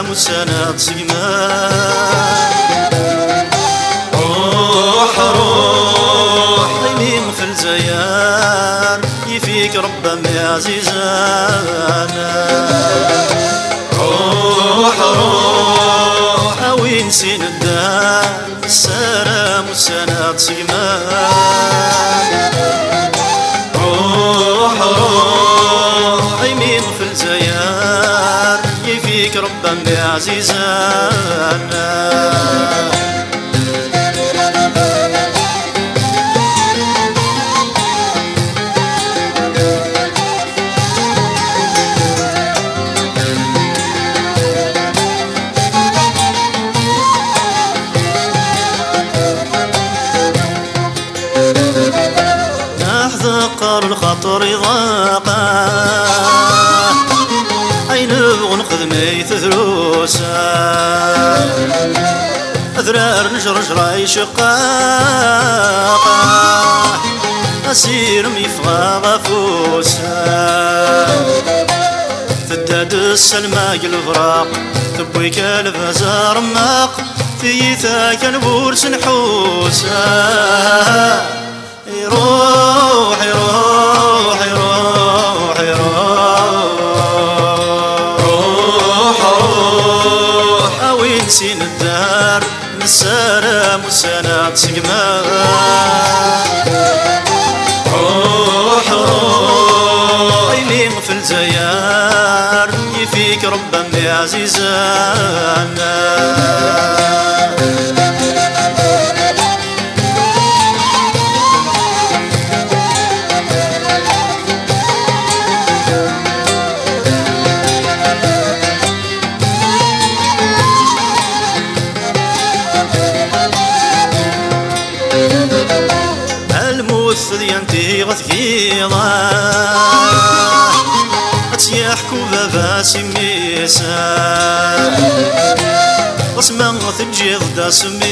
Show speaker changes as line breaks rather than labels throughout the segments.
السلام والسند سقمان روح روح يمين في الزيار يفيك ربا يا عزيزانا روح روح وين سين الدار السلام والسند سقمان روح روح يمين في الزيار يفيك ربا يا عزيزانا نحذقر الخطر ضاقه عين ونخذ ميت ثروسه أذرار نجرج راي شقاقه أسير ميفغى غفوسه تداد السلمى الفراق تبويك الفزار ماق ثيثاك البورس نحوسه يروح يروح يروح يروح روح وين سين الدار السلام والسند سقمان روح روح يمين في الزيار يفيك ربا يا عزيزانا ثديانتي غثقيضة أتياحكو بابا سميسا غصما ثجيض دا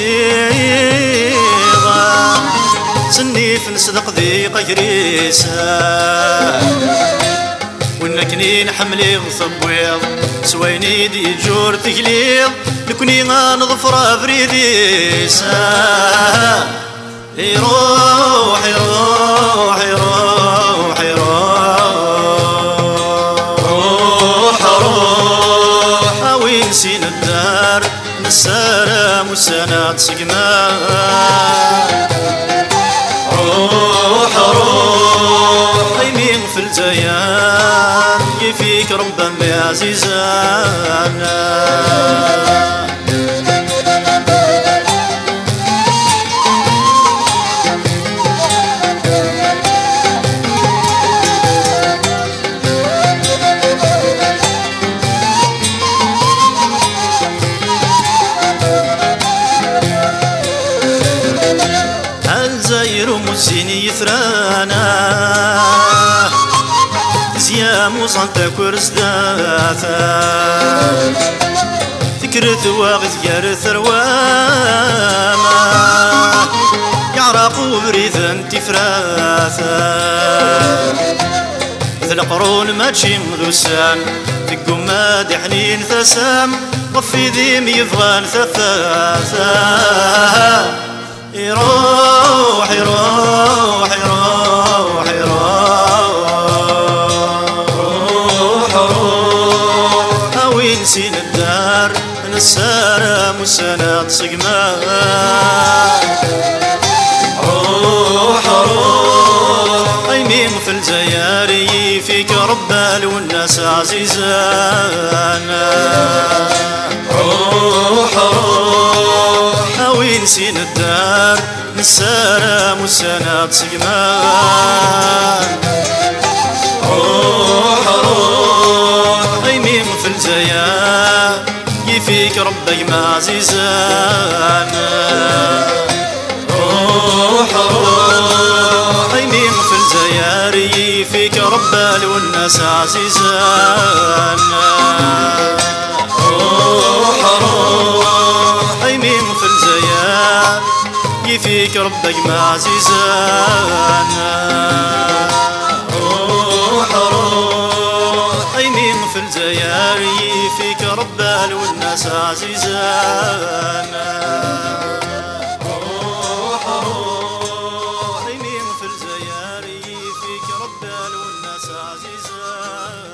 سميضة سنيف نصدق ذي قيريسا ونكني نحملي غصبويض سويني دي جور تقليض نكوني غنظفر فريديسا يروح يروح يروح يروح روح وين سين الدار السلام والسند سقمان روح روح يمين في الزيان يفيك ربا يا عزيزانا زيني يثرانا زيام وصنتا كرس داثا فكرت واغث يار ثرواما يعرق وبريث انت فراثا مثل قرون ماشي مذوسان في قماد حنين ثسام وفي ذيم يفغان ثفاثا يروح يروح يروح يروح روح وين سين الدار من السلام والسند سقمان روح روح يمين في الزياري فيك ربال والناس عزيزانا روح روح وين سين الدار السلام والسند سقمان روح روح يمين في الزيار يفيك ربي ما عزيزانا روح روح يمين في الزيار يفيك ربي والناس عزيزانا روح روح يمين في الزيار يفيك ربك ما عزيزانا روح روح يمين في الزيار يفيك ربال والناس والناس عزيزان. ريمين في الجزائر فيك ربان والناس عزيزان.